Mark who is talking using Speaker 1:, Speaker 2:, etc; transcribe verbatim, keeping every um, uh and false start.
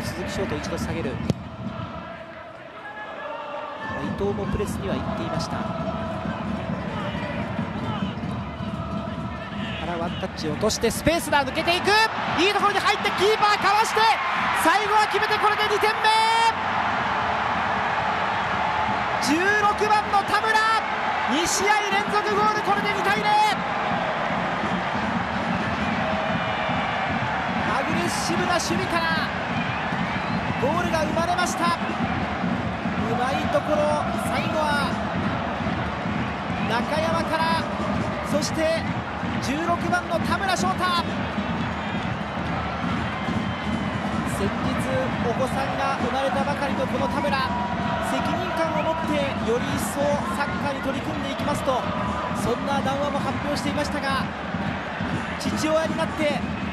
Speaker 1: 鈴木翔斗一度下げる。伊藤もプレスには行っていました。原ワンタッチを落としてスペースだ、抜けていく、いいところに入ってキーパーかわして最後は決めて、これでにてんめ。じゅうろくばんの田村、に試合連続ゴール、これでにたいゼロ。アグレッシブな守備からゴールが生まれました。うまいところ、最後は中山から、そしてじゅうろくばんの田村翔太。先日お子さんが生まれたばかりのこの田村、責任感を持ってより一層サッカーに取り組んでいきますと、そんな談話も発表していましたが、父親になって